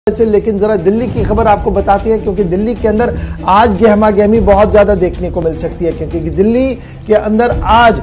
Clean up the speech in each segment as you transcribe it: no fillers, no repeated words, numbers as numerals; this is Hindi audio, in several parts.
लेकिन जरा दिल्ली की खबर आपको बताती है, क्योंकि दिल्ली के अंदर आज गहमा गहमी बहुत ज्यादा देखने को मिल सकती है। क्योंकि दिल्ली के अंदर आज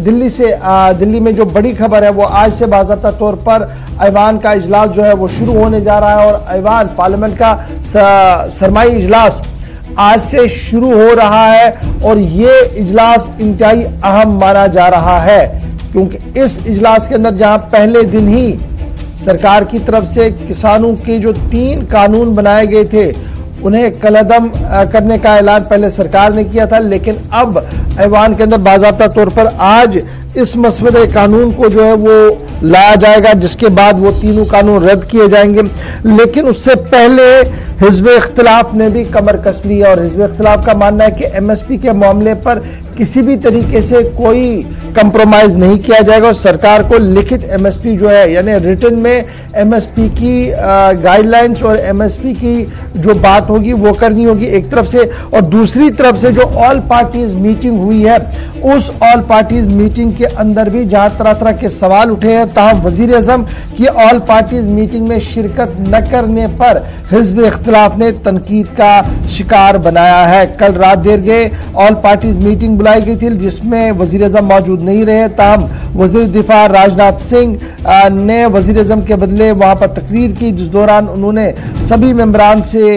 दिल्ली में जो बड़ी खबर है वो आज से बाज़ाब्ता तौर पर ऐवान का इजलास जो है वो शुरू होने जा रहा है। और ऐवान पार्लियामेंट का सरमाई इजलास आज से शुरू हो रहा है और ये इजलास इंतहाई अहम माना जा रहा है, क्योंकि इस इजलास के अंदर जहां पहले दिन ही सरकार की तरफ से किसानों के जो 3 कानून बनाए गए थे उन्हें कलअदम करने का ऐलान पहले सरकार ने किया था, लेकिन अब ऐवान के अंदर बाज़ाब्ता तौर पर आज इस मसवदे कानून को जो है वो लाया जाएगा, जिसके बाद वो तीनों कानून रद्द किए जाएंगे। लेकिन उससे पहले हिज़्ब इख्तिलाफ ने भी कमर कस ली है और हिज़्ब इख्तिलाफ का मानना है कि एमएसपी के मामले पर किसी भी तरीके से कोई कंप्रोमाइज नहीं किया जाएगा और सरकार को लिखित एमएसपी जो है यानी रिटन में एमएसपी की गाइडलाइंस और एमएसपी की जो बात होगी वो करनी होगी एक तरफ से, और दूसरी तरफ से जो ऑल पार्टीज मीटिंग हुई है उस ऑल पार्टीज मीटिंग के अंदर भी जहां तरह तरह के सवाल उठे हैं, ताहम वजीर आज़म की ऑल पार्टीज मीटिंग में शिरकत न करने पर हिज़्ब इख्तिलाफ ने तनकीद का शिकार बनाया है। कल रात देर गए ऑल पार्टीज मीटिंग बुलाई गई थी जिसमें वजीर आज़म मौजूद नहीं रहे, ताहम वजीर दिफा राजनाथ सिंह ने वजीर आज़म के बदले वहां पर तकरीर की, जिस दौरान उन्होंने सभी मेंबरान से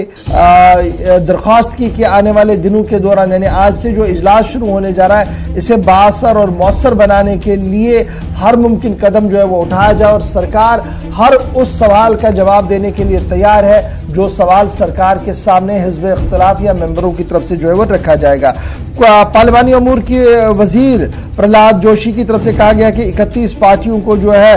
दरख्वास्त की कि आने वाले दिनों के दौरान यानी आज से जो इजलास शुरू होने जा रहा है इसे बाअसर और मौसर बनाने के लिए हर मुमकिन कदम जो है वो उठाया जाए और सरकार हर उस सवाल का जवाब देने के लिए तैयार है जो सवाल सरकार के सामने हिज़्ब इख्तिलाफ या मेंबरों की तरफ से जो है वो रखा जाएगा। पार्लिमानी अमूर की वजीर प्रहलाद जोशी की तरफ से कहा गया कि 31 पार्टियों को जो है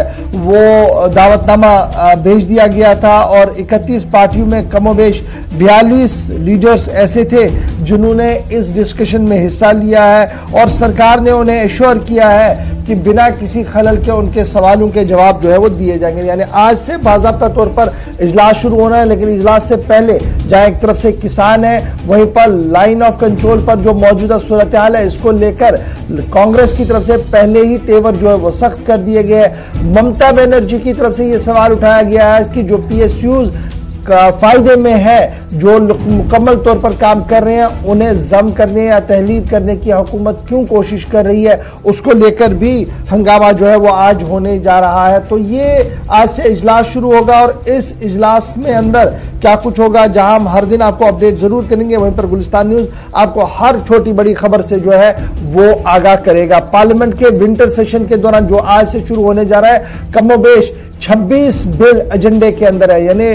वो दावतनामा भेज दिया गया था और 31 पार्टियों में कमोबेश 42 लीडर्स ऐसे थे जिन्होंने इस डिस्कशन में हिस्सा लिया है और सरकार ने उन्हें एश्योर किया है कि बिना किसी खलल के उनके सवालों के जवाब जो है वो दिए जाएंगे। यानी आज से बाज़ाब्ता तौर पर इजलास शुरू होना है, लेकिन इजलास से पहले जहां एक तरफ से किसान है वहीं पर लाइन ऑफ कंट्रोल पर जो मौजूदा सूरत हाल है इसको लेकर कांग्रेस की तरफ से पहले ही तेवर जो है वो सख्त कर दिए गए हैं। ममता बनर्जी की तरफ से ये सवाल उठाया गया है कि जो पीएसयूज फायदे में है, जो मुकम्मल तौर पर काम कर रहे हैं उन्हें जम करने या तहलील करने की हुकूमत क्यों कोशिश कर रही है, उसको लेकर भी हंगामा जो है वो आज होने जा रहा है। तो ये आज से इजलास शुरू होगा और इस इजलास में अंदर क्या कुछ होगा, जहां हम हर दिन आपको अपडेट जरूर करेंगे, वहीं पर गुलिस्तान न्यूज आपको हर छोटी बड़ी खबर से जो है वो आगाह करेगा। पार्लियामेंट के विंटर सेशन के दौरान जो आज से शुरू होने जा रहा है कमोबेश 26 बिल एजेंडे के अंदर है, यानी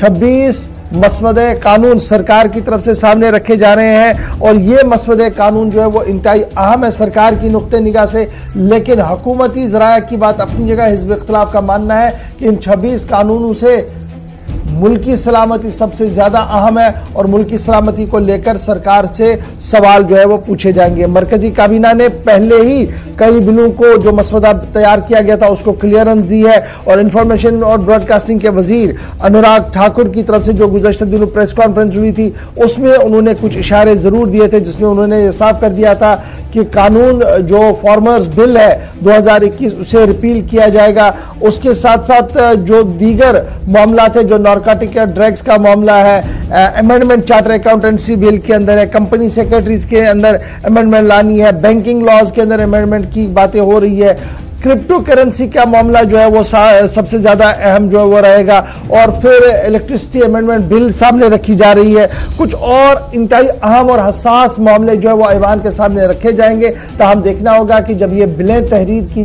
26 मसवदे कानून सरकार की तरफ से सामने रखे जा रहे हैं और ये मसवदे कानून जो है वो इंतहाई अहम है सरकार की नुक्ते निगाह से। लेकिन हुकूमती ज़राया की बात अपनी जगह, हिज़्ब इख्तिलाफ का मानना है कि इन 26 कानूनों से मुल्की सलामती सबसे ज्यादा अहम है और मुल्की सलामती को लेकर सरकार से सवाल जो है वो पूछे जाएंगे। मरकजी काबीना ने पहले ही कई बिलों को जो मसवदा तैयार किया गया था उसको क्लियरेंस दी है और इंफॉर्मेशन और ब्रॉडकास्टिंग के वजीर अनुराग ठाकुर की तरफ से जो गुज़श्ता दिनों प्रेस कॉन्फ्रेंस हुई थी उसमें उन्होंने कुछ इशारे जरूर दिए थे, जिसमें उन्होंने ये साफ कर दिया था कि कानून जो फार्मर्स बिल है 2021 उसे रिपील किया जाएगा। उसके साथ साथ जो दीगर मामला थे, जो नारकोटिक या ड्रग्स का मामला है, अमेंडमेंट चार्टर अकाउंटेंसी बिल के अंदर है, कंपनी सेक्रेटरीज के अंदर अमेंडमेंट लानी है, बैंकिंग लॉज के अंदर अमेंडमेंट की बातें हो रही है, क्रिप्टो करेंसी का मामला जो है वो सबसे ज्यादा अहम जो है वो रहेगा और फिर इलेक्ट्रिसिटी अमेंडमेंट बिल सामने रखी जा रही है। कुछ और इंतहाई अहम और हसास मामले जो है वो ऐवान के सामने रखे जाएंगे। तो हम देखना होगा कि जब ये बिलें तहरीर की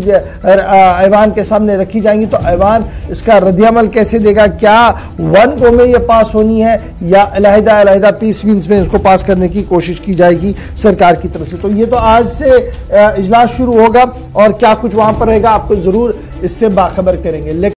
ऐवान के सामने रखी जाएंगी तो ऐवान इसका रद्दअमल कैसे देगा, क्या 1 गो में ये पास होनी है या अलहदा पीस मीन्स में इसको पास करने की कोशिश की जाएगी सरकार की तरफ से। तो ये तो आज से इजलास शुरू होगा और क्या कुछ वहां पर रहेगा आपको जरूर इससे बाखबर करेंगे।